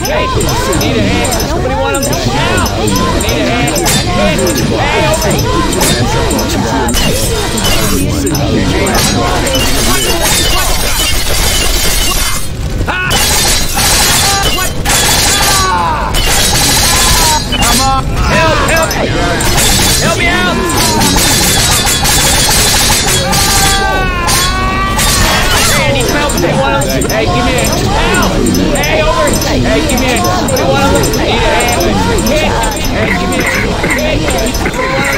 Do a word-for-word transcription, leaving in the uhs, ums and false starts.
Hey, need a hand. Somebody want him? Help! Need a hand. Hey, over. Come on! Help! Help! Help me out! Hey, I need some help. They want him. Hey, give me a help! Hey, over! Hey, give me a. Somebody want him? Need a hand. Hey, give me a. Hey, somebody want him?